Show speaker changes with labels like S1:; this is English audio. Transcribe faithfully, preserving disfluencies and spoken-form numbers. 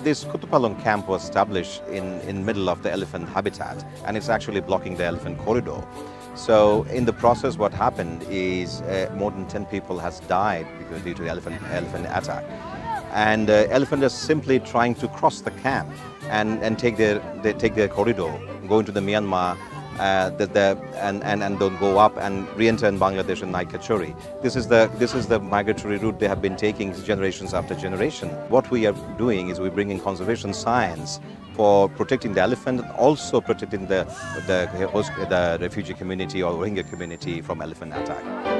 S1: This Kutupalong camp was established in in middle of the elephant habitat, and it's actually blocking the elephant corridor. So in the process, what happened is uh, more than ten people has died because due to the elephant elephant attack, and uh, elephant is simply trying to cross the camp and and take their they take their corridor, go into the Myanmar. Uh, the, the, and, and, and don't go up and re-enter in Bangladesh and night Kachori. This is the this is the migratory route they have been taking generations after generation. What we are doing is we bring in conservation science for protecting the elephant, also protecting the the, host, the refugee community or Rohingya community from elephant attack.